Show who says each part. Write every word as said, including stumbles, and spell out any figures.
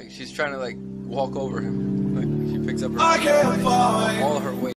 Speaker 1: like she's trying to like walk over him. Like she picks up her
Speaker 2: I can't find
Speaker 1: all her weight.